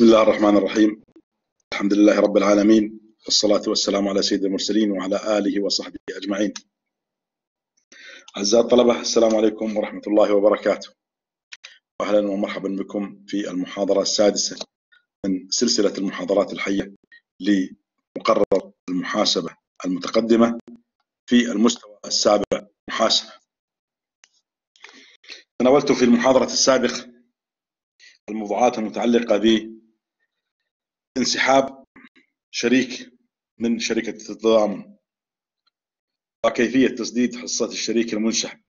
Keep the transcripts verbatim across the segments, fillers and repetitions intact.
بسم الله الرحمن الرحيم. الحمد لله رب العالمين، والصلاة والسلام على سيد المرسلين وعلى آله وصحبه أجمعين. أعزائي الطلبة، السلام عليكم ورحمة الله وبركاته، وأهلا ومرحبا بكم في المحاضرة السادسة من سلسلة المحاضرات الحية لمقرر المحاسبة المتقدمة في المستوى السابع محاسبة. تناولت في المحاضرة السابقة الموضوعات المتعلقة بانسحاب شريك من شركة التضامن وكيفية تسديد حصة الشريك المنسحب،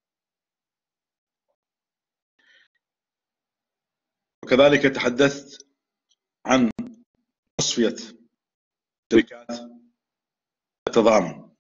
وكذلك تحدثت عن تصفية شركات التضامن.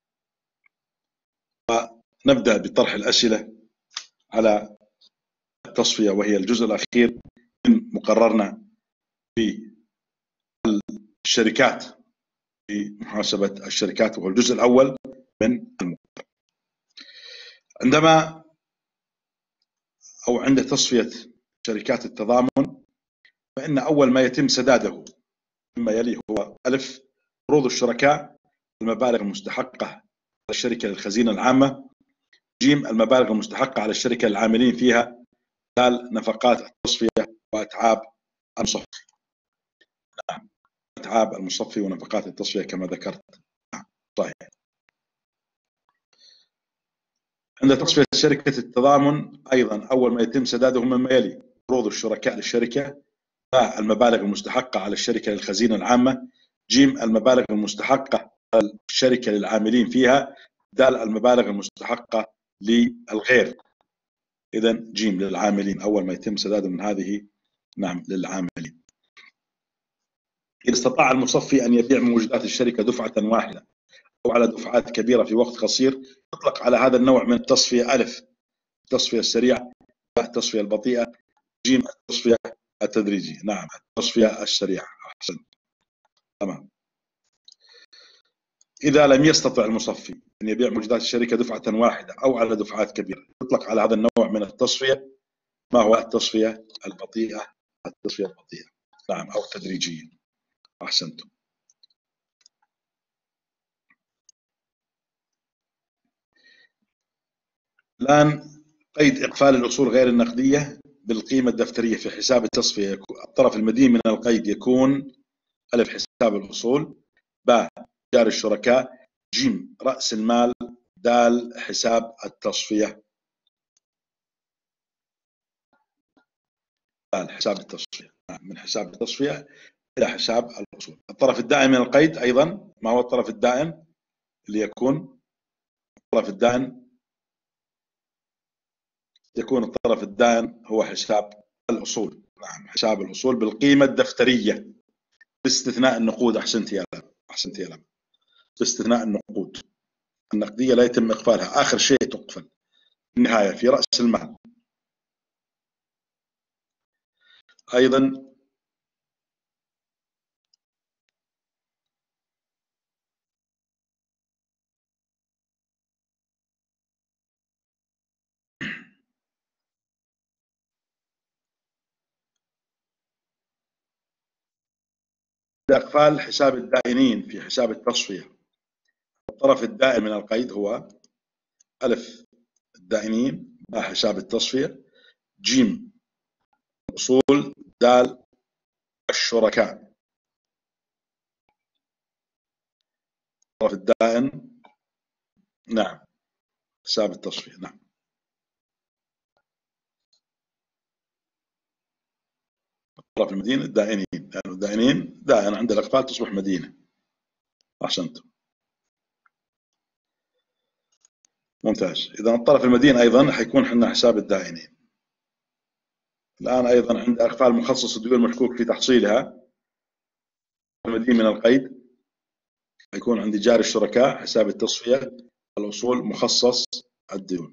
ونبدأ بطرح الأسئلة على التصفية، وهي الجزء الأخير من مقررنا في الشركات في محاسبة الشركات، وهو الجزء الأول من المقرر. عندما أو عند تصفية شركات التضامن، فإن أول ما يتم سداده مما يلي هو: ألف، قروض الشركاء، المبالغ المستحقة على الشركة للخزينة العامة. جيم، المبالغ المستحقة على الشركة العاملين فيها. دال، نفقات التصفية وأتعاب المصفي. نعم، أتعاب المصفي ونفقات التصفية كما ذكرت. نعم، صحيح. عند تصفية شركة التضامن أيضا أول ما يتم سداده مما يلي: قروض الشركاء للشركة. باء، المبالغ المستحقة على الشركة للخزينة العامة. جيم، المبالغ المستحقة على الشركة للعاملين فيها. دال، المبالغ المستحقة للغير. إذا جيم للعاملين، أول ما يتم سداده من هذه نعم للعاملين. إذا استطاع المصفي أن يبيع موجودات الشركة دفعة واحدة أو على دفعات كبيرة في وقت قصير، يطلق على هذا النوع من التصفية: ألف، التصفية السريعة. باء، التصفية البطيئة. جيم، التصفية التدريجية. نعم، التصفية السريعة. أحسن، تمام. إذا لم يستطع المصفي أن يبيع موجودات الشركة دفعة واحدة أو على دفعات كبيرة، يطلق على هذا النوع من التصفية ما هو: التصفية البطيئة. التصفية البطيئة، نعم، أو التدريجية. أحسنتم. الآن قيد إقفال الأصول غير النقدية بالقيمة الدفترية في حساب التصفية. الطرف المدين من القيد يكون: ألف، حساب الأصول. باء، إيجار الشركاء. جيم، رأس المال. دال، حساب التصفية. دال، حساب التصفية. من حساب التصفية إلى حساب الأصول. الطرف الدائم من القيد أيضا، ما هو الطرف الدائم اللي يكون؟ الطرف الدائم يكون الطرف الدائم هو حساب الأصول. نعم، حساب الأصول بالقيمة الدفترية باستثناء النقود. أحسنت يا لم، أحسنت يا لم، باستثناء النقود. النقدية لا يتم إقفالها، آخر شيء تقفل النهاية في رأس المال. أيضا إقفال حساب الدائنين في حساب التصفية. الطرف الدائم من القيد هو: ألف، الدائنين. باء، حساب التصفية. جيم، الأصول. دال، الشركاء. الطرف الدائن نعم حساب التصفية. نعم، الطرف المدين الدائنين، لأنه يعني الدائنين دائن عند الإقفال تصبح مدينة. أحسنتم، ممتاز. إذا الطرف المدين أيضا حيكون حنا حساب الدائنين. الآن أيضا عند إقفال مخصص الديون المشكوك في تحصيلها، المدين من القيد حيكون عند جار الشركاء حساب التصفية. الأصول مخصص الديون.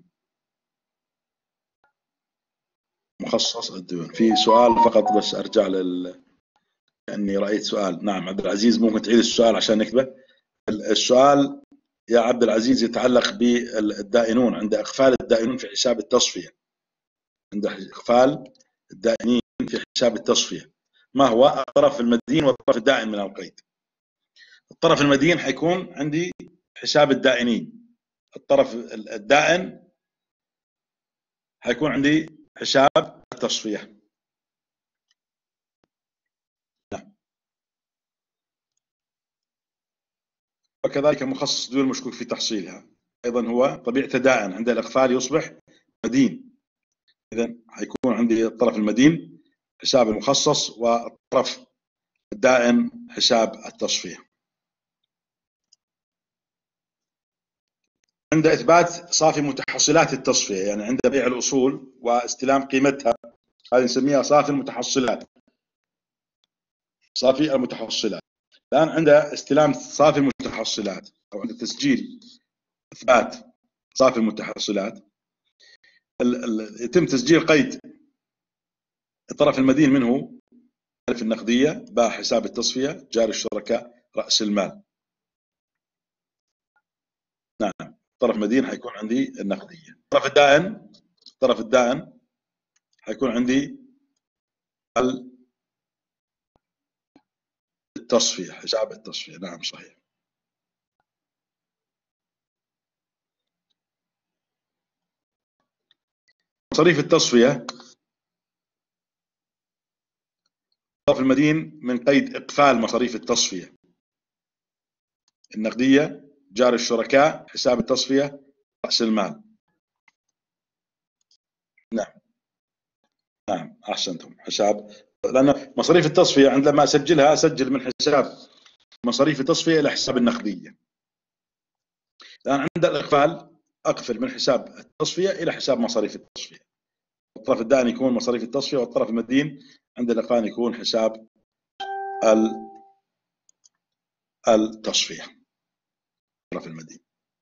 مخصص الديون. في سؤال فقط بس أرجع لل لأني رأيت سؤال. نعم عبد العزيز، ممكن تعيد السؤال عشان نكتبه؟ السؤال يا عبد العزيز يتعلق بالدائنون، عند إقفال الدائنون في حساب التصفية. عند إقفال الدائنين في حساب التصفية، ما هو الطرف المدين والطرف الدائن من القيد. الطرف المدين حيكون عندي حساب الدائنين، الطرف الدائن حيكون عندي حساب التصفية. نعم. وكذلك مخصص دون المشكوك في تحصيلها أيضا هو طبيعته دائن، عند الإقفال يصبح مدين، إذا حيكون عندي الطرف المدين حساب المخصص والطرف الدائن حساب التصفية. عند إثبات صافي متحصلات التصفية، يعني عند بيع الأصول واستلام قيمتها، هذه نسميها صافي المتحصلات، صافي المتحصلات. الآن عند استلام صافي المتحصلات أو عند تسجيل إثبات صافي المتحصلات، يتم تسجيل قيد الطرف المدين منه ألف النقدية، باء حساب التصفية، جاري الشركاء، رأس المال. نعم، طرف مدين حيكون عندي النقدية. الطرف الدائن، الطرف الدائن حيكون عندي التصفية، حساب التصفية. نعم صحيح. مصاريف التصفية، الطرف المدين من قيد إقفال مصاريف التصفية النقدية، جاري الشركاء، حساب التصفية، رأس المال. نعم نعم أحسنتم، حساب، لأن مصاريف التصفية عندما أسجلها أسجل من حساب مصاريف التصفية إلى حساب النقدية. الآن عند الإقفال أقفل من حساب التصفية إلى حساب مصاريف التصفية. الطرف الدائن يكون مصاريف التصفية، والطرف المدين عند الإقفال يكون حساب التصفية، الطرف المدين.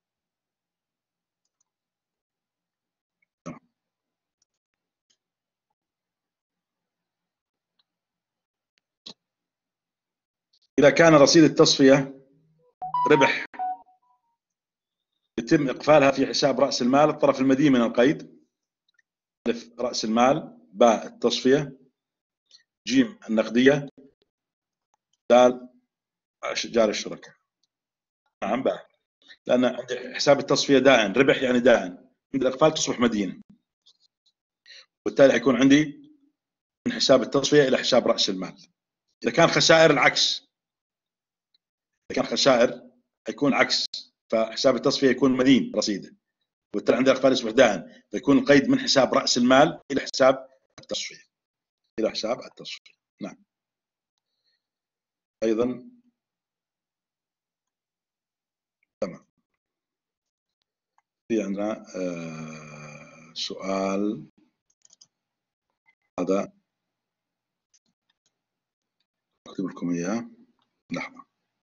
إذا كان رصيد التصفية ربح يتم إقفالها في حساب رأس المال، الطرف المدين من القيد، ألف رأس المال، باء التصفية، جيم النقدية، دال جاري الشركاء. نعم باء، لأن عند حساب التصفية دائن، ربح يعني دائن، عند الإقفال تصبح مدينة، وبالتالي حيكون عندي من حساب التصفية إلى حساب رأس المال. إذا كان خسائر العكس، إذا كان خسائر حيكون عكس، فحساب التصفية يكون مدين رصيده، وبالتالي عند الإقفال يصبح دائن، فيكون القيد من حساب رأس المال إلى حساب التصفية، إلى حساب التصفية. نعم. أيضا تمام. في عندنا آه سؤال، هذا أكتب لكم إياه لحظة.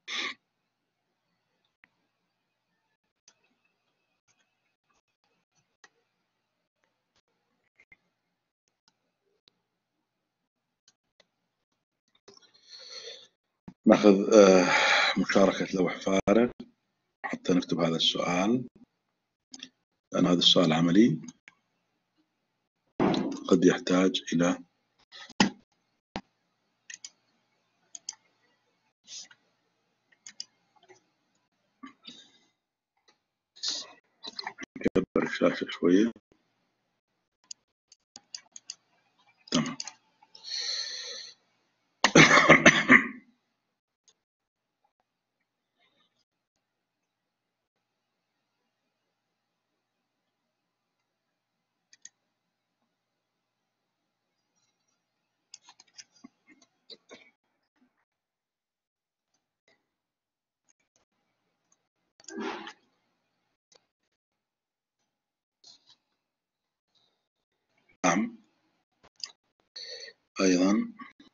ناخذ آه مشاركة لوح فارغ حتى نكتب هذا السؤال، لأن هذا السؤال عملي قد يحتاج إلى نكبر الشاشة شوية. تمام. نعم. أيضا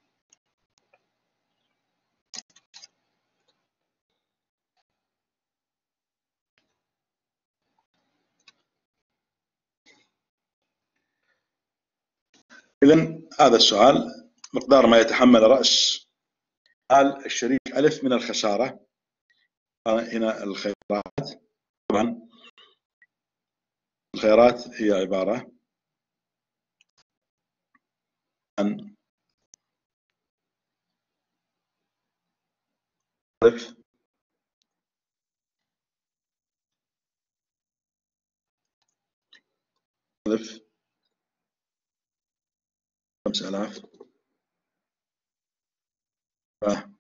إذن هذا السؤال، مقدار ما يتحمل رأس مال الشريك ألف من الخسارة. هنا الخيارات، طبعا الخيارات هي عبارة عن ألف ألف خمسة آلاف باء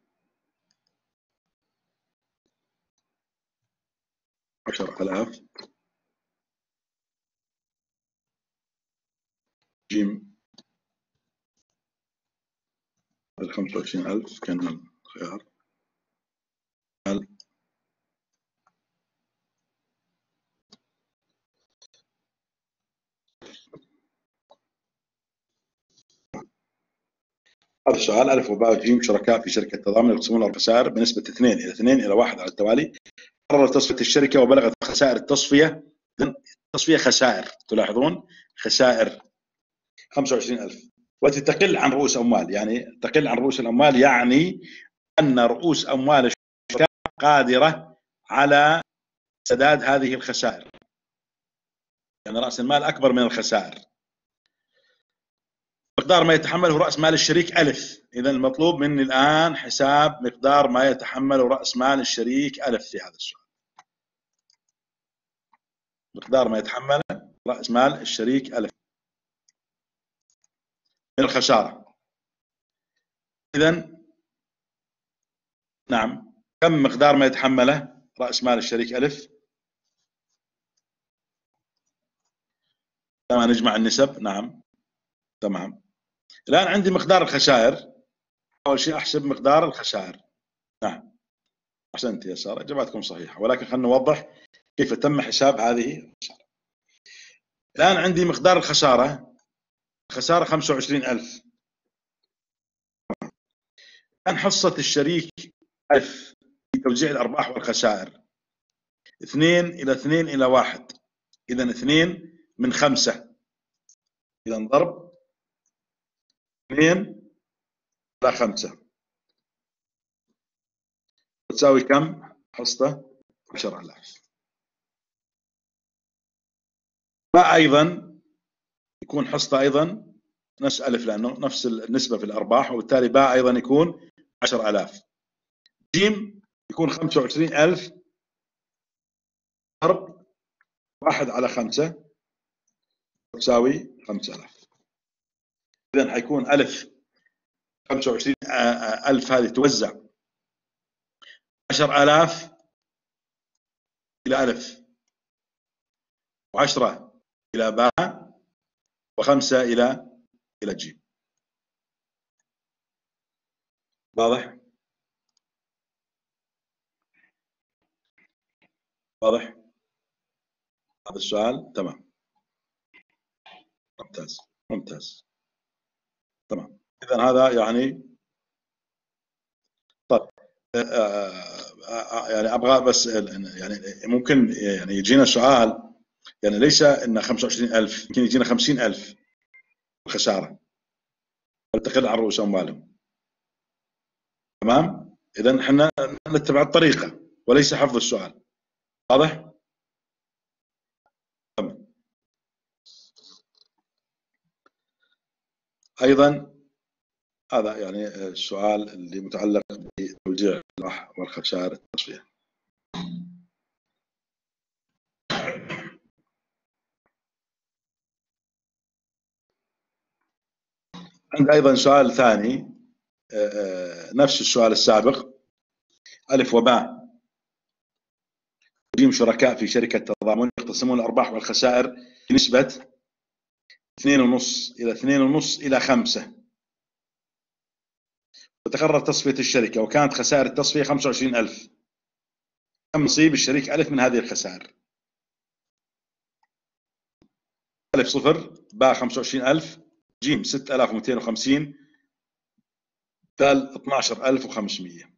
عشرة آلاف جيم خمسة وعشرين ألف كان الخيار. هذا السؤال: ألف وباء وجيم شركاء في شركة تضامن يقسمون الخسائر بنسبة اثنين إلى اثنين إلى واحد على التوالي. قررت تصفية الشركة وبلغت خسائر التصفية التصفية خسائر، تلاحظون خسائر خمسة وعشرين ألف، والتي تقل عن رؤوس أموال. يعني تقل عن رؤوس الأموال يعني أن رؤوس أموال الشركة قادرة على سداد هذه الخسائر، يعني رأس المال أكبر من الخسائر. مقدار ما يتحمله رأس مال الشريك ألف. إذا المطلوب مني الآن حساب مقدار ما يتحمله رأس مال الشريك ألف في هذا السؤال. مقدار ما يتحمله رأس مال الشريك ألف من الخسارة. إذا نعم، كم مقدار ما يتحمله رأس مال الشريك ألف؟ تمام، نجمع النسب. نعم تمام. الآن عندي مقدار الخسائر. أول شيء أحسب مقدار الخسائر. نعم أحسنت يا سارة، إجاباتكم صحيحة، ولكن خلينا نوضح كيف تم حساب هذه الخسارة. الآن عندي مقدار الخسارة، الخسارة خمسة وعشرين ألف. الآن حصة الشريك ألف في توزيع الأرباح والخسائر اثنين إلى اثنين إلى واحد. إذا اثنين من خمسة، إذا ضرب اثنين إلى خمسة تساوي كم؟ حصة عشرة آلاف. فأيضا يكون حصة أيضا نفس ألف لأنه نفس النسبة في الأرباح، وبالتالي باء أيضا يكون عشرة آلاف. جيم يكون خمسة وعشرين ألف ضرب واحد على خمسة تساوي خمسة آلاف. إذا حيكون ألف خمسة وعشرين ألف هذه توزع عشرة آلاف إلى ألف، وعشرة إلى باء، وخمسة إلى إلى جيم. واضح؟ واضح هذا السؤال؟ تمام ممتاز ممتاز تمام. إذا هذا يعني طيب يعني أبغى بس يعني ممكن يعني يجينا سؤال يعني ليس إن خمسة وعشرين ألف، يمكن يجينا خمسين ألف خسارة تقل عن رؤوس أموالهم. تمام. إذا احنا نتبع الطريقة وليس حفظ السؤال. واضح؟ تمام. أيضا هذا يعني السؤال اللي متعلق بتوزيع الأرباح والخسائر التصفية. عند أيضا سؤال ثاني نفس السؤال السابق: ألف وباء جيم شركاء في شركة تضامن يقتسمون الأرباح والخسائر بنسبة اثنين ونص إلى اثنين ونص إلى خمسة، وتقرر تصفية الشركة وكانت خسائر التصفية خمسة وعشرين ألف. كم نصيب الشريك ألف من هذه الخسائر؟ ألف صفر، باء خمسة وعشرين ألف، جيم ستة آلاف ومئتين وخمسين، دال اثني عشر ألف وخمسمئة.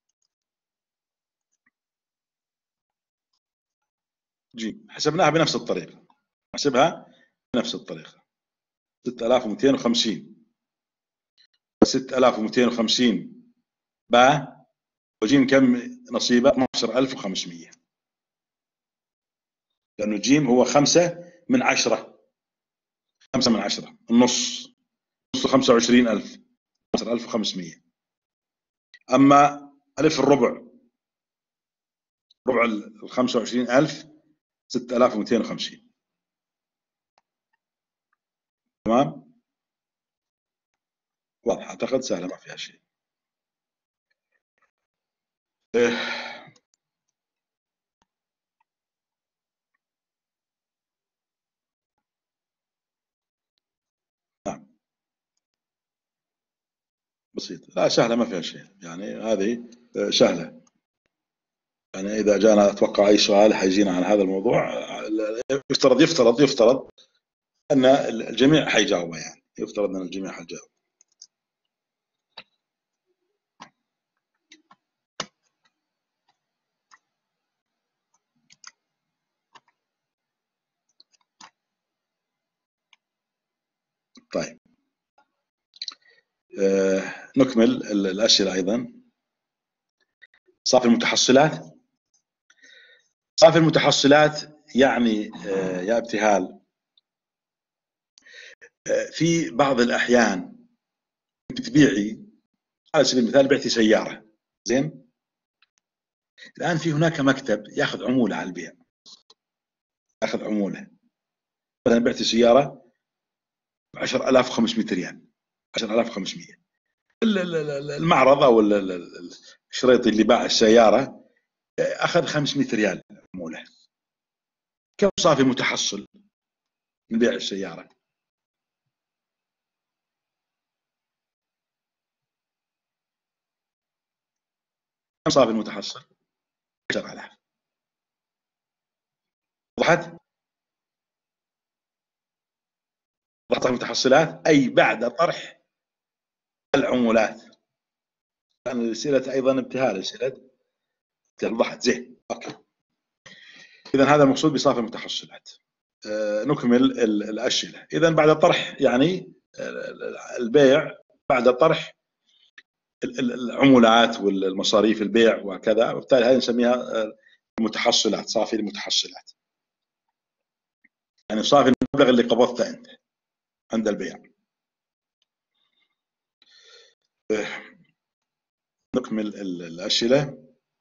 جيم حسبناها بنفس الطريقة، حسبها بنفس الطريقة. ستة آلاف ومئتين وخمسين ستة آلاف ومئتين وخمسين باء، وجيم كم نصيبه؟ اثني عشر ألف وخمسمئة، لأنه جيم هو خمسة من عشرة، خمسة من عشرة، النص، نص خمسة وعشرين ألف، اثني عشر ألف وخمسمئة. أما ألف الربع ربع ال خمسة وعشرين ألف ستة آلاف ومئتين وخمسين. تمام؟ واضح اعتقد، سهله ما فيها شيء. إيه. نعم بسيط، لا سهله ما فيها شيء، يعني هذه سهله. يعني اذا جانا اتوقع اي سؤال حيجينا عن هذا الموضوع، يفترض يفترض يفترض ان الجميع حيجاوبه، يعني يفترض ان الجميع حيجاوب. طيب آه نكمل الاسئله ايضا. صافي المتحصلات. صافي المتحصلات يعني آه يا ابتهال، آه في بعض الاحيان بتبيعي، على سبيل المثال بعتي سياره، زين، الان في هناك مكتب ياخذ عموله على البيع، ياخذ عموله. مثلا بعتي سياره ب عشرة آلاف وخمسمئة ريال، عشرة آلاف وخمسمئة، المعرض او الشريط اللي باع السياره اخذ خمسمئة ريال عموله. كم صافي متحصل من بيع السياره؟ كم صافي المتحصل؟ عشرة آلاف. وضحت؟ ضغط المتحصلات اي بعد طرح العمولات. كان الاسئله ايضا ابتهال، اسئله وضحت زين. اوكي، اذا هذا المقصود بصافي المتحصلات. آه نكمل الاسئله. اذا بعد الطرح يعني البيع بعد طرح العمولات والمصاريف البيع وكذا، وبالتالي هذه نسميها المتحصلات، صافي المتحصلات، يعني صافي المبلغ اللي قبضته انت عند البيع. نكمل الاسئله.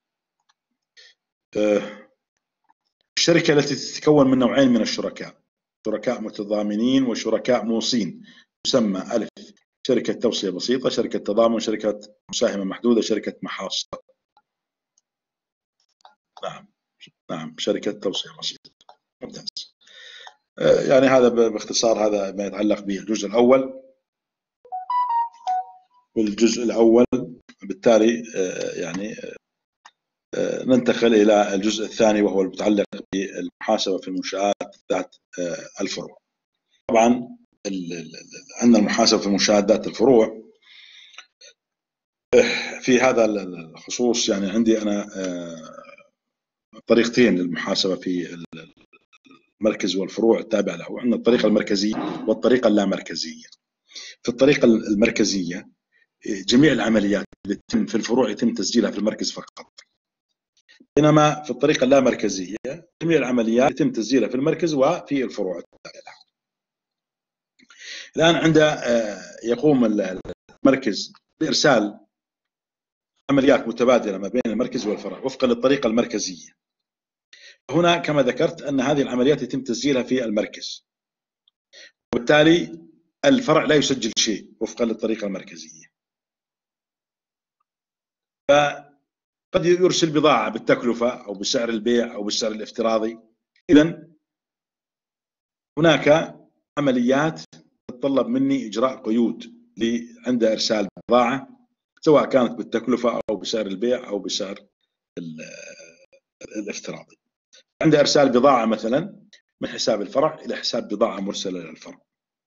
الشركه التي تتكون من نوعين من الشركاء، شركاء متضامنين وشركاء موصين، تسمى ألف شركه توصيه بسيطه، شركه تضامن، شركه مساهمه محدوده، شركه محاصصه. نعم نعم شركه توصيه بسيطه. ممتاز. يعني هذا باختصار هذا ما يتعلق بالجزء الاول. والجزء الاول بالتالي يعني ننتقل الى الجزء الثاني، وهو المتعلق بالمحاسبه في المنشآت ذات الفروع. طبعا عندنا المحاسبه في المنشآت ذات الفروع. في هذا الخصوص يعني عندي انا طريقتين للمحاسبه في المركز والفروع التابع له. عندنا الطريقه المركزيه والطريقه اللامركزيه. في الطريقه المركزيه جميع العمليات اللي تتم في الفروع يتم تسجيلها في المركز فقط، بينما في الطريقه اللامركزيه جميع العمليات يتم تسجيلها في المركز وفي الفروع التابعه له. الان عند يقوم المركز بارسال عمليات متبادله ما بين المركز والفرع وفقا للطريقه المركزيه. هنا كما ذكرت ان هذه العمليات يتم تسجيلها في المركز، وبالتالي الفرع لا يسجل شيء وفقا للطريقه المركزيه. فقد يرسل بضاعه بالتكلفه او بسعر البيع او بالسعر الافتراضي. اذا هناك عمليات تتطلب مني اجراء قيود عند ارسال بضاعه، سواء كانت بالتكلفه او بسعر البيع او بسعر الافتراضي. عند ارسال بضاعه مثلا من حساب الفرع الى حساب بضاعه مرسله للفرع.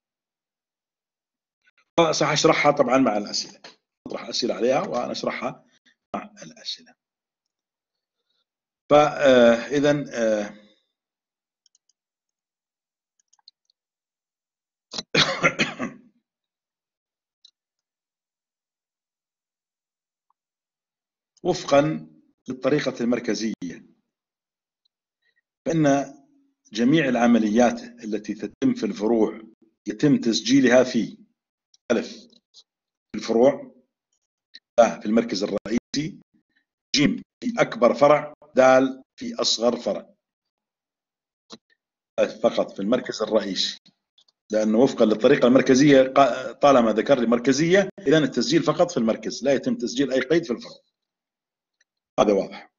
سأشرحها اشرحها طبعا مع الاسئله، اطرح اسئله عليها ونشرحها مع الاسئله. فاذا وفقا للطريقه المركزيه فان جميع العمليات التي تتم في الفروع يتم تسجيلها في ألف في الفروع، ب في المركز الرئيسي، ج في أكبر فرع، د في أصغر فرع فقط في المركز الرئيسي، لأنه وفقا للطريقة المركزية طالما ذكر لي مركزية إذا التسجيل فقط في المركز، لا يتم تسجيل أي قيد في الفرع. هذا واضح.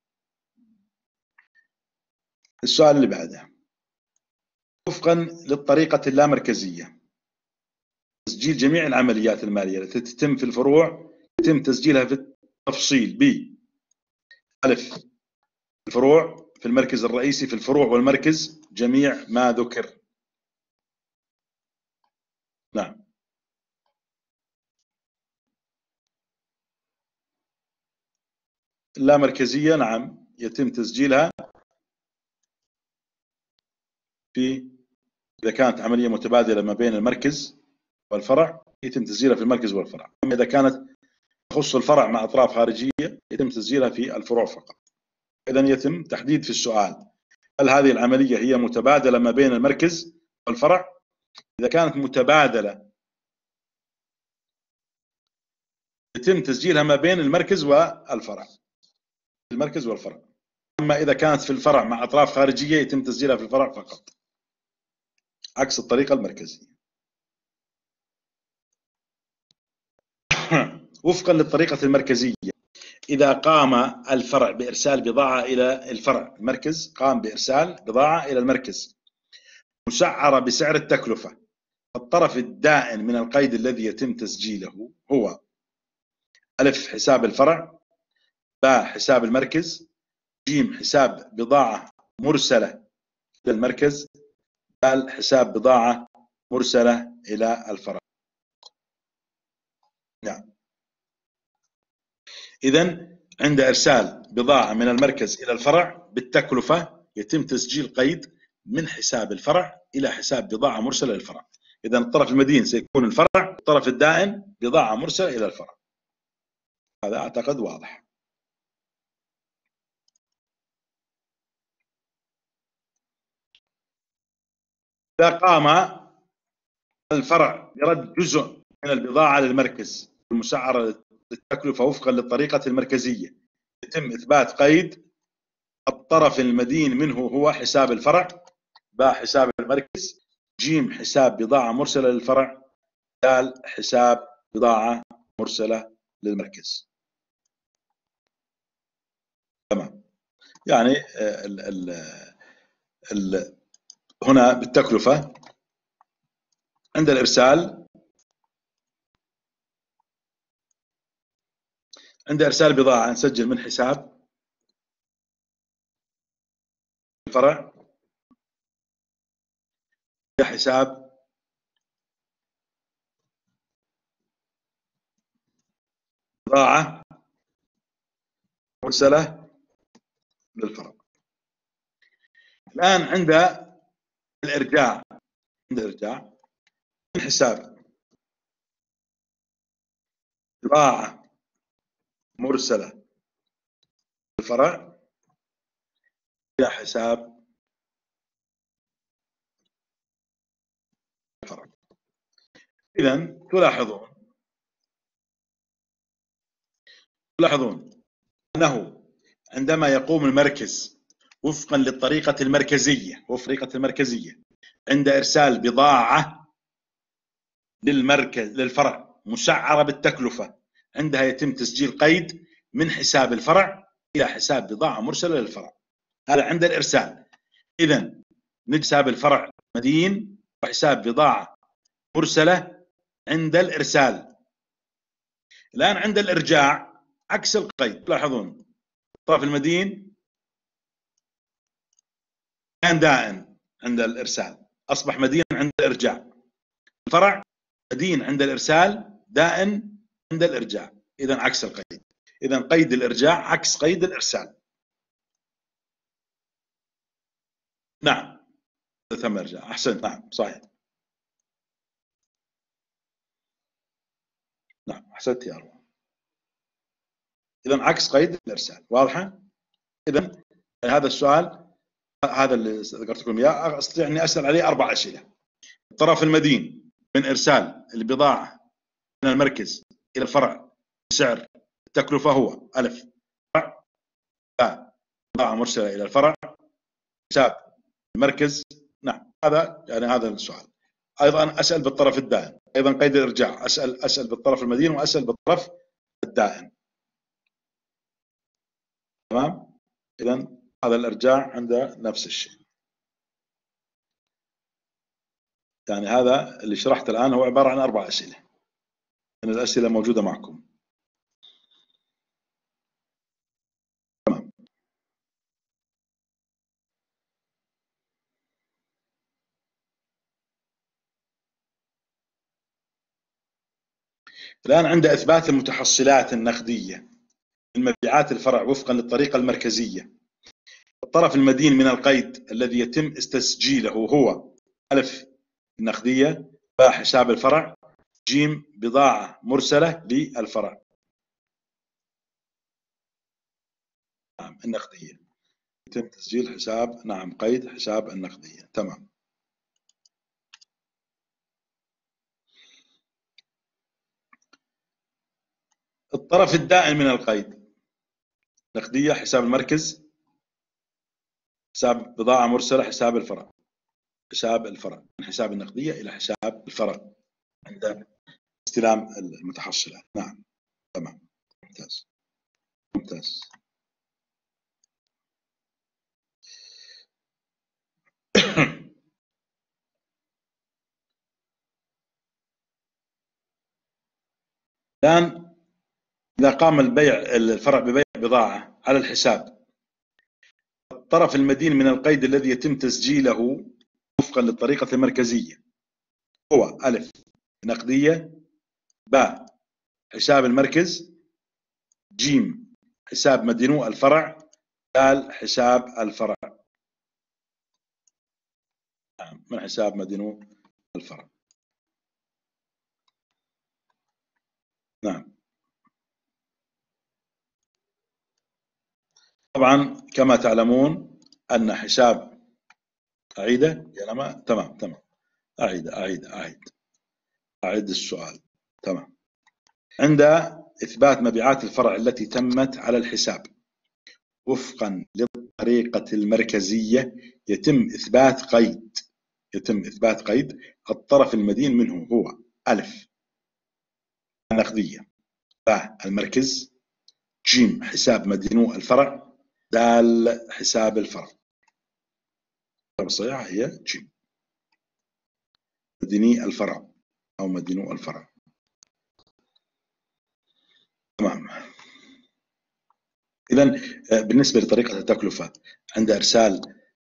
السؤال اللي بعده، وفقا للطريقة اللامركزية تسجيل جميع العمليات المالية التي تتم في الفروع يتم تسجيلها في التفصيل ب ألف الفروع في المركز الرئيسي في الفروع والمركز جميع ما ذكر. نعم. اللامركزية نعم يتم تسجيلها في إذا كانت عملية متبادلة ما بين المركز والفرع يتم تسجيلها في المركز والفرع، أما إذا كانت تخص الفرع مع أطراف خارجية يتم تسجيلها في الفروع فقط. إذا يتم تحديد في السؤال هل هذه العملية هي متبادلة ما بين المركز والفرع؟ إذا كانت متبادلة يتم تسجيلها ما بين المركز والفرع، المركز والفرع. أما إذا كانت في الفرع مع أطراف خارجية يتم تسجيلها في الفرع فقط، عكس الطريقة المركزية. وفقا للطريقة المركزية إذا قام الفرع بإرسال بضاعة إلى الفرع، المركز قام بإرسال بضاعة إلى المركز مسعرة بسعر التكلفة، الطرف الدائن من القيد الذي يتم تسجيله هو ألف حساب الفرع، باء حساب المركز، جيم حساب بضاعة مرسلة إلى المركز، دال حساب بضاعة مرسلة إلى الفرع. نعم. إذن عند إرسال بضاعة من المركز إلى الفرع بالتكلفة يتم تسجيل قيد من حساب الفرع إلى حساب بضاعة مرسلة للفرع. إذن الطرف المدين سيكون الفرع، الطرف الدائن بضاعة مرسلة إلى الفرع. هذا أعتقد واضح. إذا قام الفرع برد جزء من البضاعة للمركز المسعرة للتكلفة وفقا للطريقة المركزية يتم إثبات قيد الطرف المدين منه هو حساب الفرع، باء حساب المركز، جيم حساب بضاعة مرسلة للفرع، دال حساب بضاعة مرسلة للمركز. تمام. يعني ال ال ال هنا بالتكلفة عند الإرسال، عند إرسال بضاعة نسجل من حساب الفرع إلى حساب بضاعة مرسلة للفرع. الآن عند الإرجاع، عند الإرجاع من حساب بضاعة مرسلة للفرع إلى حساب الفرع. إذن تلاحظون تلاحظون أنه عندما يقوم المركز وفقا للطريقة المركزية وفريقة المركزية عند إرسال بضاعة للمركز للفرع مسعرة بالتكلفة، عندها يتم تسجيل قيد من حساب الفرع إلى حساب بضاعة مرسلة للفرع. هذا عند الإرسال. إذن حساب الفرع مدين وحساب بضاعة مرسلة عند الإرسال. الآن عند الإرجاع عكس القيد. تلاحظون الطرف المدين كان دائن عند الإرسال أصبح مدين عند الإرجاع، الفرع مدين عند الإرسال دائن عند الإرجاع. إذن عكس القيد. إذن قيد الإرجاع عكس قيد الإرسال. نعم ثم إرجاع. أحسنت. نعم صحيح. نعم أحسنت يا أروى. إذن عكس قيد الإرسال. واضحة؟ إذن هذا السؤال هذا اللي ذكرت لكم إياه أستطيع أني أسأل عليه أربع أسئلة. الطرف المدين من إرسال البضاعة من المركز إلى الفرع بسعر التكلفة هو ألف فرع، باء بضاعة مرسلة إلى الفرع، حساب المركز. نعم هذا يعني هذا السؤال. أيضا أسأل بالطرف الدائم، أيضا قيد الإرجاع، أسأل أسأل بالطرف المدين وأسأل بالطرف الدائم. تمام. إذا هذا الإرجاع عنده نفس الشيء. يعني هذا اللي شرحته الآن هو عبارة عن أربع أسئلة من الأسئلة موجودة معكم. تمام. الآن عند إثبات المتحصلات النقدية من مبيعات الفرع وفقا للطريقة المركزية. الطرف المدين من القيد الذي يتم تسجيله هو ألف النقدية، باء حساب الفرع، جيم بضاعة مرسلة للفرع. نعم النقدية يتم تسجيل حساب، نعم قيد حساب النقدية. تمام. الطرف الدائم من القيد، نقدية حساب المركز، حساب بضاعة مرسلة، حساب الفرع، حساب الفرع من حساب النقدية إلى حساب الفرع عند استلام المتحصلات. نعم تمام ممتاز ممتاز. الآن إذا قام البيع الفرع ببيع بضاعة على الحساب، الطرف المدين من القيد الذي يتم تسجيله وفقا للطريقة المركزية هو ألف نقدية، باء حساب المركز، جيم حساب مدينو الفرع، دال حساب الفرع. من حساب مدينو الفرع. نعم طبعا كما تعلمون أن حساب أعيده يا لما. تمام تمام أعيد أعيد أعيد أعيد السؤال. تمام. عند إثبات مبيعات الفرع التي تمت على الحساب وفقا للطريقة المركزية يتم إثبات قيد يتم إثبات قيد الطرف المدين منه هو ألف النقدية، باء المركز، جيم حساب مدينو الفرع، دال حساب الفرع. الصحيحة هي جيم مديني الفرع أو مدينو الفرع. تمام. إذا بالنسبة لطريقة التكلفة عند إرسال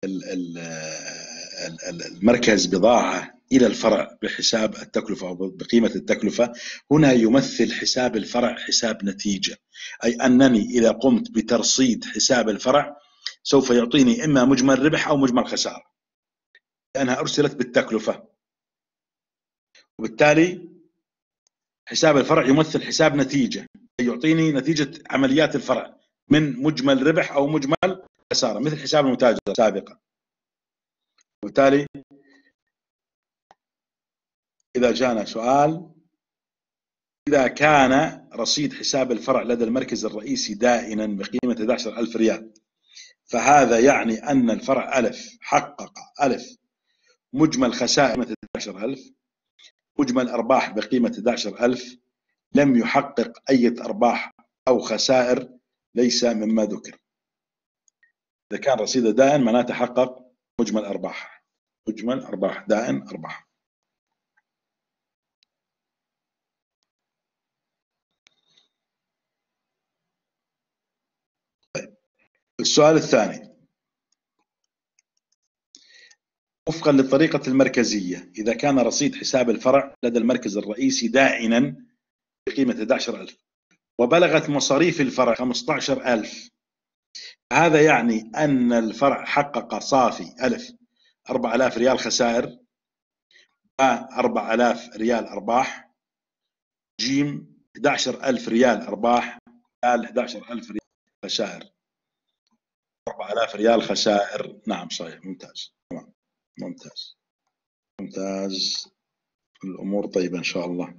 المركز بضاعة إلى الفرع بحساب التكلفة أو بقيمة التكلفة، هنا يمثل حساب الفرع حساب نتيجة، أي أنني إذا قمت بترصيد حساب الفرع سوف يعطيني إما مجمل ربح أو مجمل خسارة لأنها أرسلت بالتكلفة، وبالتالي حساب الفرع يمثل حساب نتيجة، يعطيني نتيجة عمليات الفرع من مجمل ربح أو مجمل خسارة مثل حساب المتاجرة سابقا. وبالتالي إذا جانا سؤال إذا كان رصيد حساب الفرع لدى المركز الرئيسي دائنا بقيمة أحد عشر ألف ريال، فهذا يعني أن الفرع ألف حقق ألف مجمل خسائر بقيمة أحد عشر ألف، مجمل أرباح بقيمة أحد عشر ألف، لم يحقق أي أرباح أو خسائر ليس مما ذكر. إذا كان رصيده دائن معناته حقق مجمل أرباح، مجمل أرباح دائن أرباح. طيب. السؤال الثاني وفقا للطريقة المركزية إذا كان رصيد حساب الفرع لدى المركز الرئيسي دائنا بقيمة أحد عشر ألف وبلغت مصاريف الفرع خمسة عشر ألف، هذا يعني أن الفرع حقق صافي ألف أربعة آلاف ريال خسائر، أربعة آلاف ريال أرباح، جيم أحد عشر ألف ريال أرباح، دال أحد عشر ألف ريال خسائر، أربعة آلاف ريال خسائر. نعم صحيح ممتاز. تمام ممتاز ممتاز. الأمور طيبة إن شاء الله.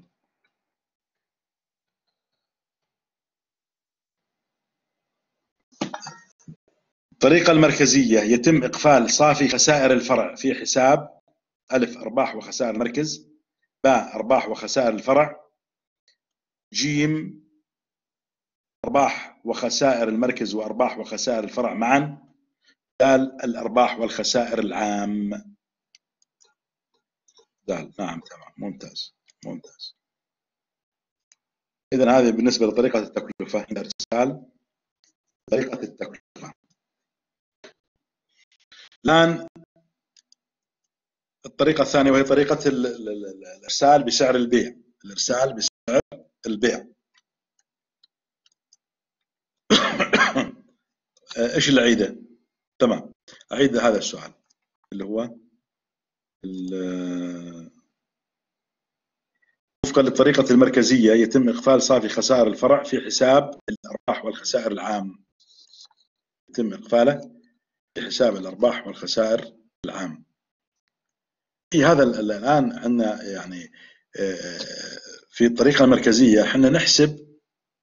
الطريقة المركزية يتم إقفال صافي خسائر الفرع في حساب ألف أرباح وخسائر المركز، باء أرباح وخسائر الفرع، جيم أرباح وخسائر المركز وأرباح وخسائر الفرع معا، دال الأرباح والخسائر العام. دال. نعم تمام، ممتاز ممتاز. إذن هذه بالنسبة لطريقة التكلفة الإرسال، طريقة التكلفة. الآن الطريقة الثانية وهي طريقة الإرسال بسعر البيع. الإرسال بسعر البيع. إيش اللي أعيده؟ تمام، أعيد هذا السؤال اللي هو وفقا للطريقة المركزية يتم إقفال صافي خسائر الفرع في حساب الأرباح والخسائر العام. يتم إقفاله في حساب الأرباح والخسائر العام. في هذا الآن عندنا يعني في الطريقة المركزية احنا نحسب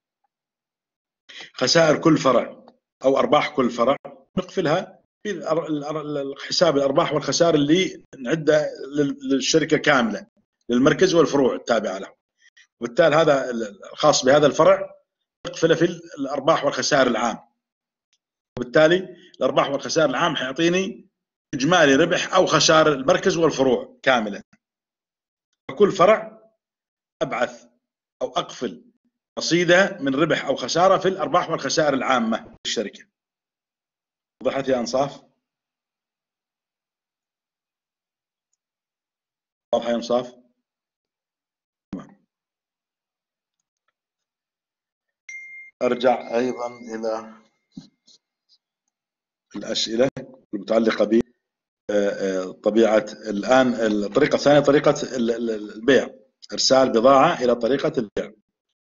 خسائر كل فرع أو أرباح كل فرع، نقفلها في حساب الأرباح والخسائر اللي نعده للشركة كاملة، للمركز والفروع التابعة له، وبالتالي هذا الخاص بهذا الفرع نقفله في الأرباح والخسائر العام، وبالتالي الأرباح والخسائر العام حيعطيني إجمالي ربح أو خسائر المركز والفروع كاملة. فكل فرع أبعث أو أقفل رصيده من ربح أو خسارة في الأرباح والخسائر العامة للشركة. وضحت يا أنصاف؟ واضحة يا أنصاف؟ أرجع أيضا إلى الأسئلة المتعلقة بطبيعة الآن الطريقة الثانية طريقة البيع، إرسال بضاعة إلى طريقة البيع.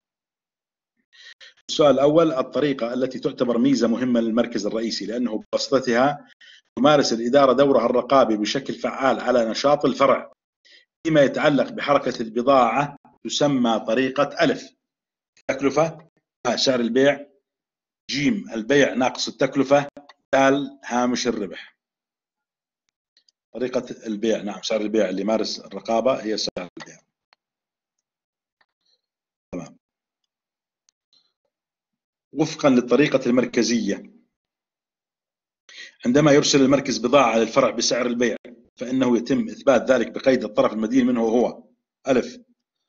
السؤال الأول: الطريقة التي تعتبر ميزة مهمة للمركز الرئيسي لأنه بواسطتها تمارس الإدارة دورها الرقابي بشكل فعال على نشاط الفرع فيما يتعلق بحركة البضاعة، تسمى طريقة ألف تكلفة، سعر البيع، جيم البيع ناقص التكلفة، دال هامش الربح. طريقة البيع، نعم سعر البيع اللي يمارس الرقابة هي سعر البيع. تمام. وفقا للطريقة المركزية عندما يرسل المركز بضاعة للفرع بسعر البيع فإنه يتم إثبات ذلك بقيد الطرف المدين منه هو: ألف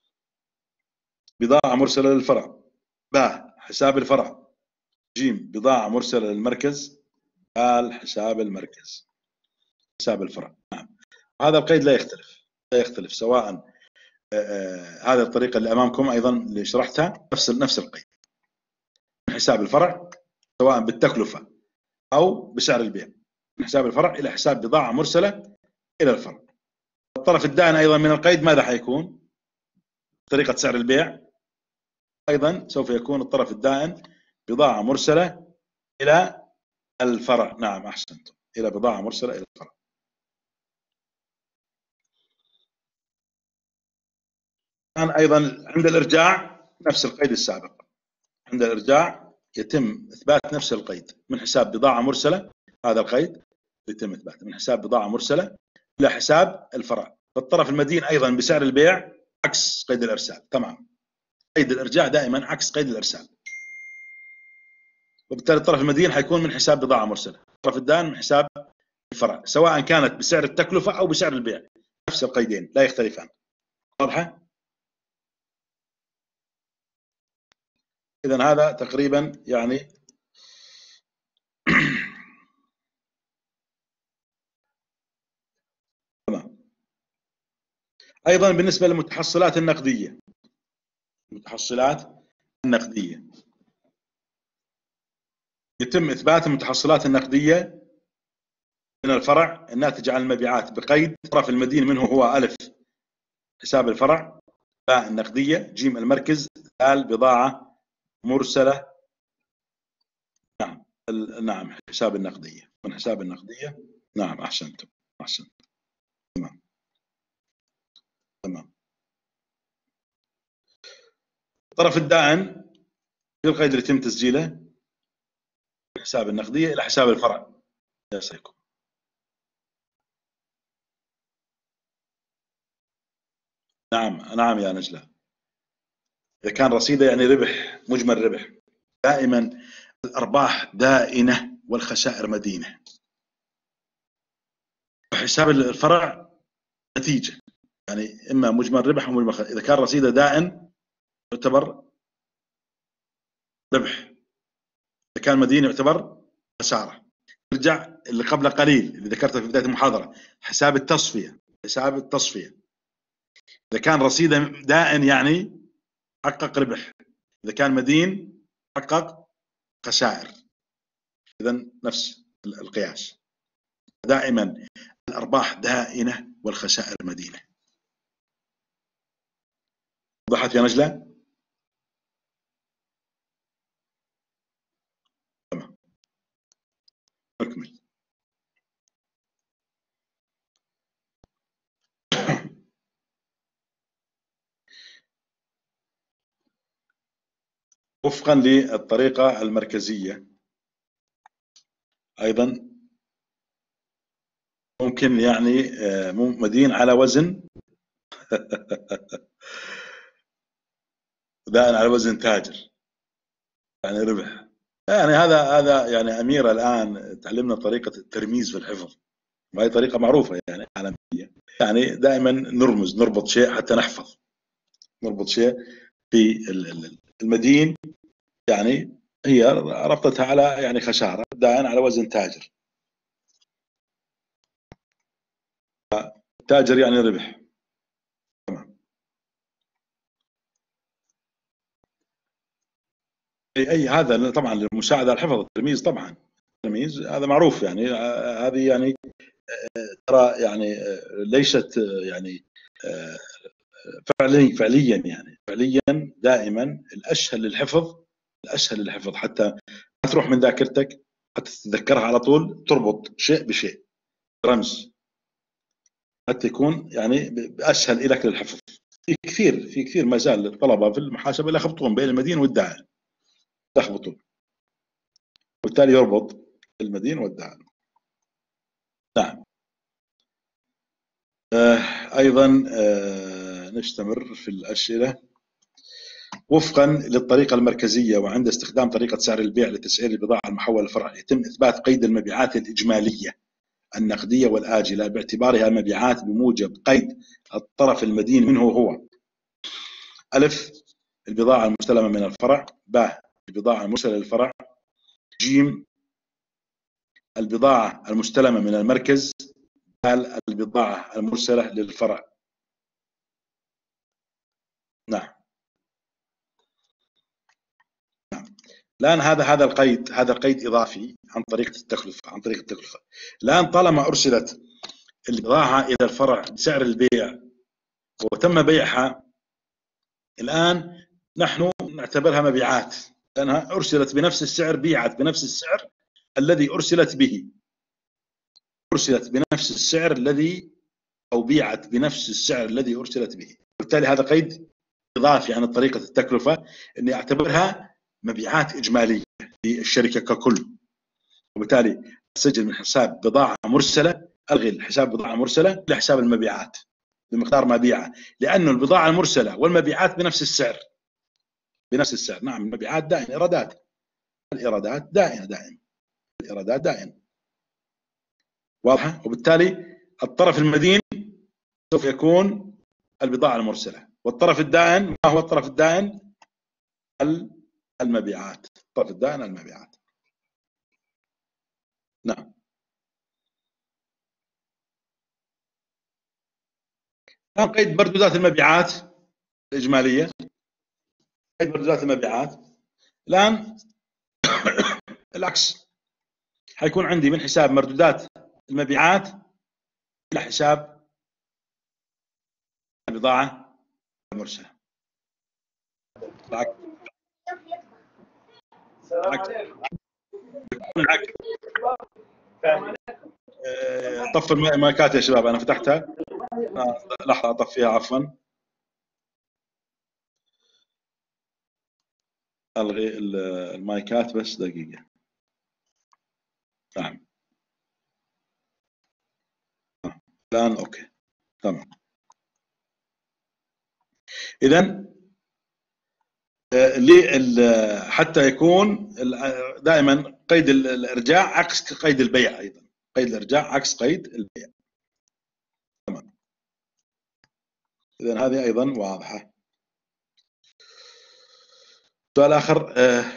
بضاعة مرسلة للفرع، باء حساب الفرع، جيم بضاعة مرسلة للمركز، دال حساب المركز حساب الفرع. نعم، هذا القيد لا يختلف لا يختلف سواء هذه الطريقة اللي أمامكم أيضا اللي شرحتها نفس نفس القيد من حساب الفرع سواء بالتكلفة أو بسعر البيع، من حساب الفرع إلى حساب بضاعة مرسلة إلى الفرع. الطرف الدائن أيضا من القيد ماذا حيكون؟ طريقة سعر البيع أيضا سوف يكون الطرف الدائن بضاعة مرسلة إلى الفرع. نعم أحسنتم، إلى بضاعة مرسلة إلى الفرع. الآن أيضا عند الإرجاع نفس القيد السابق، عند الإرجاع يتم إثبات نفس القيد من حساب بضاعة مرسلة، هذا القيد يتم إثباته من حساب بضاعة مرسلة إلى حساب الفرع. فالطرف المدين أيضا بسعر البيع عكس قيد الإرسال. تمام، قيد الإرجاع دائما عكس قيد الإرسال، وبالتالي الطرف المدين حيكون من حساب بضاعة مرسلة، الطرف الدائن من حساب الفرع سواء كانت بسعر التكلفة أو بسعر البيع، نفس القيدين لا يختلفان. واضحة؟ إذن هذا تقريبا يعني تمام. أيضا بالنسبة للمتحصلات النقدية، المتحصلات النقدية يتم إثبات المتحصلات النقدية من الفرع الناتجة عن المبيعات بقيد الطرف المدين منه هو ألف حساب الفرع، باء النقدية، جيم المركز، دال بضاعة مرسلة. نعم نعم حساب النقدية، من حساب النقدية. نعم أحسنتم أحسنتم. تمام تمام. الطرف الدائن في القيد اللي يتم تسجيله حساب النقدية إلى حساب الفرع يسعدكم. نعم نعم يا نجلة، إذا كان رصيده يعني ربح، مجمل ربح. دائما الأرباح دائنة والخسائر مدينة. وحساب الفرع نتيجة، يعني إما مجمل ربح أو مجمل خسائر. إذا كان رصيده دائن يعتبر ربح، إذا كان مدين يعتبر خسارة. نرجع اللي قبل قليل اللي ذكرته في بداية المحاضرة، حساب التصفية. حساب التصفية إذا كان رصيده دائن يعني حقق ربح، إذا كان مدين حقق خسائر. إذا نفس القياس، دائما الأرباح دائنة والخسائر مدينة. وضحت يا نجلة؟ تمام، نكمل. وفقا للطريقة المركزية أيضا ممكن يعني مدين على وزن دائن على وزن تاجر يعني ربح. يعني هذا هذا يعني أميرة الآن تعلمنا طريقة الترميز في الحفظ، وهي طريقة معروفة يعني عالمية. يعني دائما نرمز، نربط شيء حتى نحفظ، نربط شيء في المدين، يعني هي ربطتها على يعني خسارة، دائن على وزن تاجر. تاجر يعني ربح. تمام. اي اي هذا طبعا للمساعده على الحفظ، التلميذ طبعا، التلميذ هذا معروف يعني. هذه يعني ترى يعني ليست يعني فعليا فعليا يعني فعليا دائما الاسهل للحفظ، الاسهل للحفظ حتى ما تروح من ذاكرتك، حتى تتذكرها على طول، تربط شيء بشيء، رمز، حتى يكون يعني اسهل لك للحفظ. في كثير في كثير ما زال الطلبه في المحاسبه يلخبطون بين المدين والدائن، يلخبطون، وبالتالي يربط المدين والدائن. نعم. آه ايضا آه نستمر في الاسئله. وفقا للطريقه المركزيه وعند استخدام طريقه سعر البيع لتسعير البضاعه المحوله للفرع، يتم اثبات قيد المبيعات الاجماليه النقديه والاجله باعتبارها مبيعات بموجب قيد الطرف المدين منه هو: ألف البضاعة المستلمة من الفرع، ب البضاعة المرسلة للفرع، ج البضاعة المستلمة من المركز، د البضاعة المرسلة للفرع. نعم نعم. الآن هذا هذا القيد، هذا القيد إضافي عن طريقة التكلفة، عن طريق التكلفة. الآن طالما أرسلت البضاعة إلى الفرع بسعر البيع وتم بيعها، الآن نحن نعتبرها مبيعات لأنها أرسلت بنفس السعر، بيعت بنفس السعر الذي أرسلت به، أرسلت بنفس السعر الذي أو بيعت بنفس السعر الذي أرسلت به. وبالتالي هذا قيد إضافي عن طريقة التكلفة، أني أعتبرها مبيعات إجمالية للشركة ككل. وبالتالي أسجل من حساب بضاعة مرسلة، ألغي الحساب بضاعة مرسلة لحساب المبيعات بمقدار ما بيعه، لأنه البضاعة المرسلة والمبيعات بنفس السعر، بنفس السعر. نعم المبيعات دائما، إيرادات، الإيرادات دائما دائما، الإيرادات دائما واضحة. وبالتالي الطرف المدين سوف يكون البضاعة المرسلة، والطرف الدائن ما هو الطرف الدائن؟ المبيعات، الطرف الدائن المبيعات. نعم. الآن قيد مردودات المبيعات الإجمالية، قيد مردودات المبيعات. الآن العكس، حيكون عندي من حساب مردودات المبيعات إلى حساب البضاعة المرسلة. العكس. العكس. طفوا المايكات يا شباب، أنا فتحتها. لحظة أطفيها عفوا، ألغي المايكات بس دقيقة. نعم. الآن أوكي تمام. إذا حتى يكون دائما قيد الإرجاع عكس قيد البيع، أيضا قيد الإرجاع عكس قيد البيع. تمام. إذا هذه أيضا واضحة. سؤال آخر،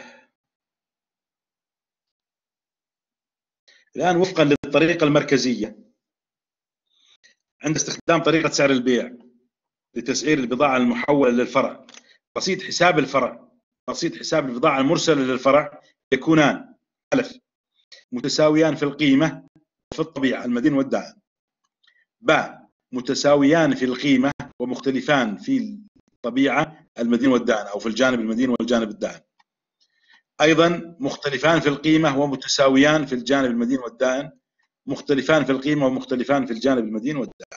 الآن وفقا للطريقة المركزية عند استخدام طريقة سعر البيع لتسعير البضاعة المحولة للفرع، رصيد حساب الفرع رصيد حساب البضاعة المرسلة للفرع يكونان: ألف متساويان في القيمة وفي الطبيعة المدين والدائن، باء متساويان في القيمة ومختلفان في الطبيعة المدين والدائن، أو في الجانب المدين والجانب الدائن. أيضا مختلفان في القيمة ومتساويان في الجانب المدين والدائن، مختلفان في القيمة ومختلفان في الجانب المدين والدائن.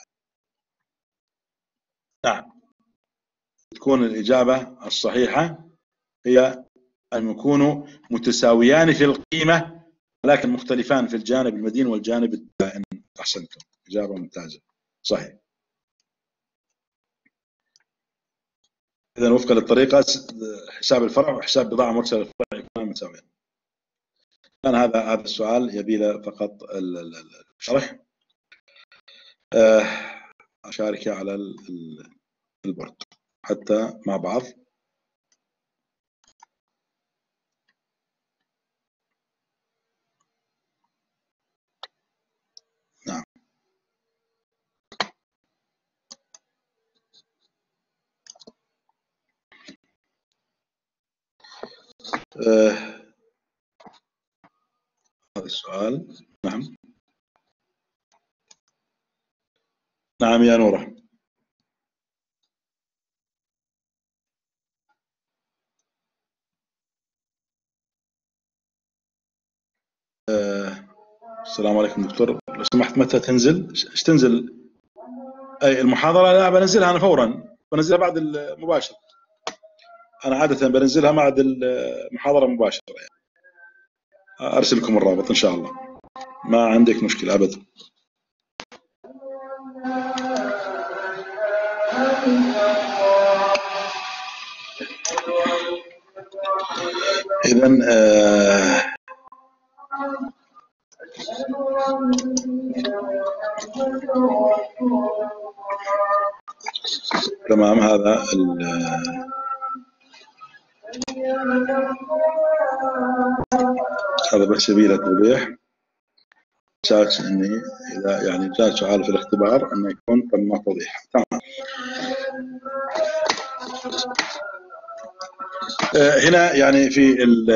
نعم، تكون الإجابة الصحيحة هي أن يكونوا متساويان في القيمة لكن مختلفان في الجانب المدين والجانب الدائن. أحسنتم، إجابة ممتازة صحيح. إذا وفقا للطريقة حساب الفرع وحساب بضاعة مرسلة للفرع يكونان متساويان. الآن هذا هذا السؤال يبي له فقط الشرح. أشارك على البورد حتى مع بعض. نعم. آه. هذا السؤال. نعم نعم يا نورة. آه. السلام عليكم دكتور، لو سمحت متى تنزل؟ ايش تنزل؟ اي المحاضرة؟ لا بنزلها انا فورا، بنزلها بعد المباشر. انا عادة بنزلها بعد المحاضرة مباشرة يعني. ارسل لكم الرابط ان شاء الله، ما عندك مشكلة ابدا. اذا آه تمام. هذا هذا بس سبيل توضيح، اساس اني اذا يعني جاء سؤال في الاختبار انه يكون تم توضيح. تمام. هنا يعني في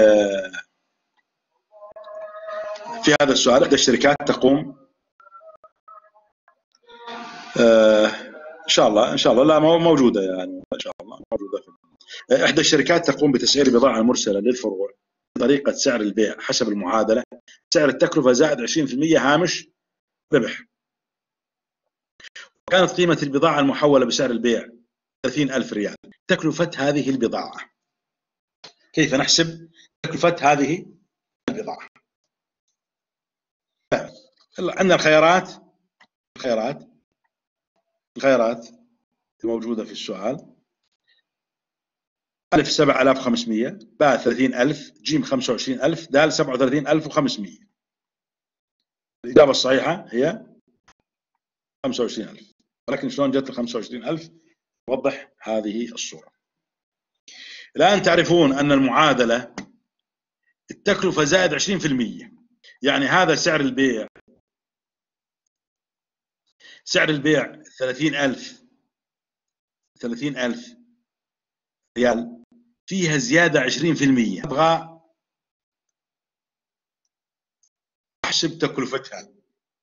في هذا السؤال، احدى الشركات تقوم ان شاء الله ان شاء الله لا موجوده يعني ان شاء الله موجوده. احدى الشركات تقوم بتسعير البضاعه المرسله للفروع بطريقه سعر البيع حسب المعادله سعر التكلفه زائد عشرين بالمئة هامش ربح. كانت قيمه البضاعه المحوله بسعر البيع ثلاثين ألف ريال. تكلفه هذه البضاعه، كيف نحسب تكلفه هذه البضاعه؟ عندنا الخيارات الخيارات الخيارات الموجوده في السؤال: ألف سبعة آلاف وخمسمئة، باء ثلاثين ألف، جيم خمسة وعشرين ألف، دال سبعة وثلاثين ألف وخمسمئة. الإجابة الصحيحة هي خمسة وعشرين ألف، ولكن شلون جت ال خمسة وعشرين ألف؟ نوضح هذه الصورة. الآن تعرفون أن المعادلة التكلفة زائد عشرين بالمئة، يعني هذا سعر البيع سعر البيع ثلاثين ألف ثلاثين ألف ريال، فيها زيادة عشرين بالمئة. أبغى أحسب تكلفتها.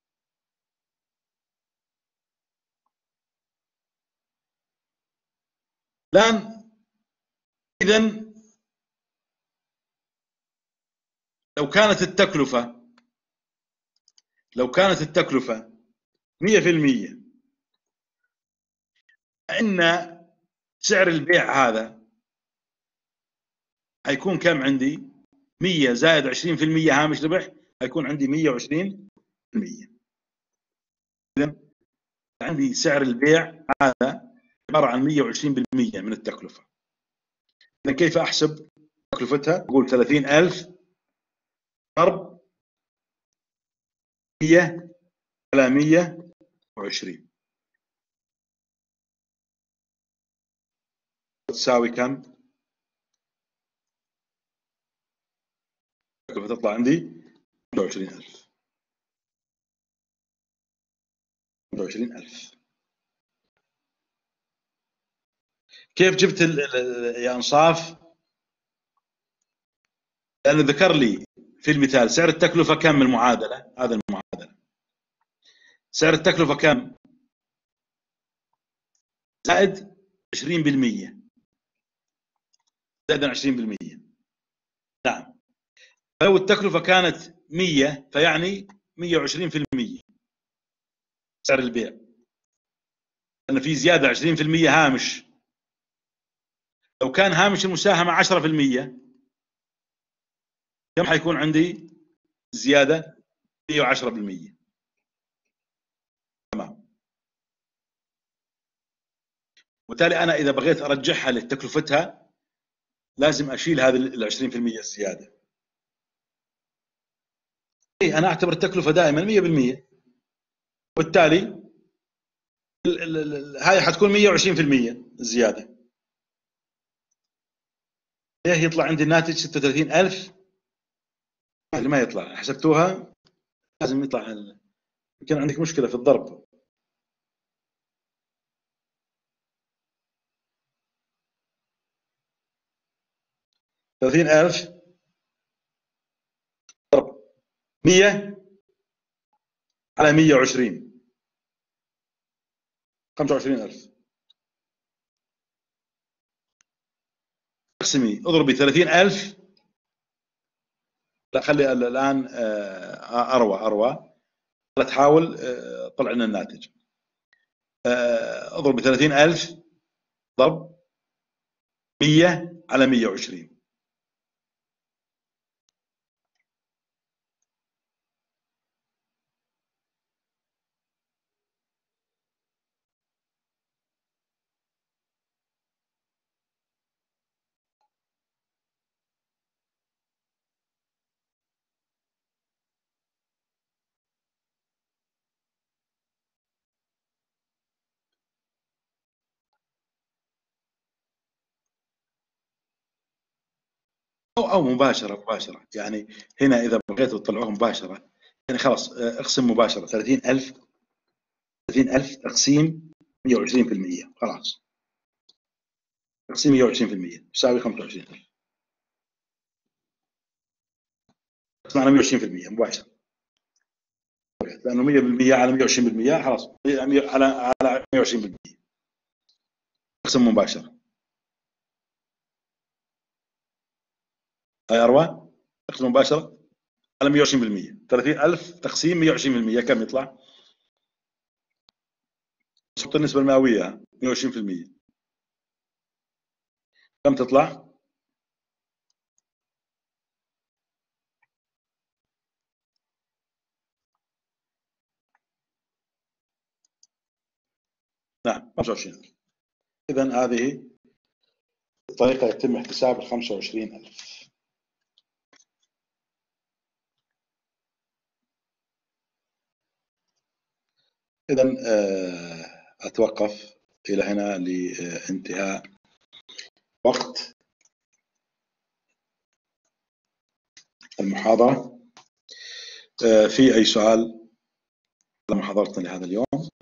الآن إذن لو كانت التكلفة لو كانت التكلفة مئة بالمئة، فإن سعر البيع هذا هيكون كم عندي؟ مئة زائد عشرين بالمئة هامش ربح، هيكون عندي مئة وعشرين بالمئة. إذن عندي سعر البيع هذا عبارة عن مئة وعشرين بالمئة من التكلفة. إذا كيف أحسب تكلفتها؟ أقول ثلاثين ألف ضرب مئة على مئة وعشرين تساوي كم؟ التكلفة تطلع عندي خمسة وعشرين ألف. خمسة وعشرين ألف. كيف جبت يا انصاف؟ لانه ذكر لي في المثال سعر التكلفه كم من المعادله، هذا المعادله سعر التكلفه كم؟ زائد عشرين بالمئة. زائد عشرين بالمئة. نعم. لو التكلفه كانت مئة فيعني مئة وعشرين بالمئة سعر البيع، لان في زياده عشرين بالمئة هامش. لو كان هامش المساهمه عشرة بالمئة كم حيكون عندي زياده؟ مئة وعشرة بالمئة. تمام. وبالتالي انا اذا بغيت ارجعها لتكلفتها لازم اشيل هذه ال عشرين بالمئة الزياده. اي انا اعتبر التكلفه دائما مئة بالمئة، وبالتالي هاي حتكون مئة وعشرين بالمئة الزياده. ايه يطلع عندي الناتج ستة وثلاثين ألف. اللي ما يطلع حسبتوها لازم يطلع. يمكن عندك مشكله في الضرب. ثلاثين ألف ضرب مئة على مئة وعشرين خمسة وعشرين ألف. اقسمي اضربي ثلاثين ألف. لا خلي الان اروى اروى لا تحاول. طلع لنا الناتج. اضربي ثلاثين ألف ضرب مئة على مئة وعشرين. أو, أو مباشرة مباشرة يعني هنا إذا بغيتوا تطلعوها مباشرة يعني خلاص اقسم مباشرة ثلاثين ألف. ثلاثين ألف تقسيم مئة وعشرين بالمئة خلاص. تقسيم مئة وعشرين بالمئة يساوي خمسة وعشرين ألف. اسمعنا مئة وعشرين بالمئة مباشرة لأنه مئة بالمئة على مئة وعشرين بالمئة خلاص على على مئة وعشرين بالمئة. اقسم مباشرة. هاي أروى اقسم مباشرة على مئة وعشرين بالمئة. ثلاثين ألف تقسيم مئة وعشرين بالمئة كم يطلع؟ حط النسبة المئوية مئة وعشرين بالمئة كم تطلع؟ نعم خمسة وعشرين ألف. إذن هذه الطريقة يتم احتساب ال خمسة وعشرين ألف. إذن أتوقف إلى هنا لانتهاء وقت المحاضرة. في أي سؤال على محاضرتنا لهذا اليوم؟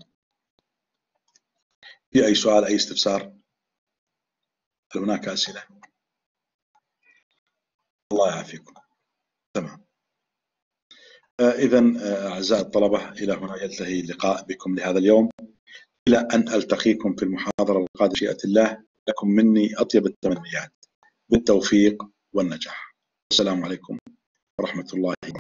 في أي سؤال أي استفسار؟ هل هناك أسئلة؟ الله يعافيكم. تمام. إذن أعزائي الطلبة إلى هنا ينتهي اللقاء بكم لهذا اليوم، إلى أن ألتقيكم في المحاضرة القادمة بمشيئة الله. لكم مني أطيب التمنيات بالتوفيق والنجاح. السلام عليكم ورحمة الله وبركاته.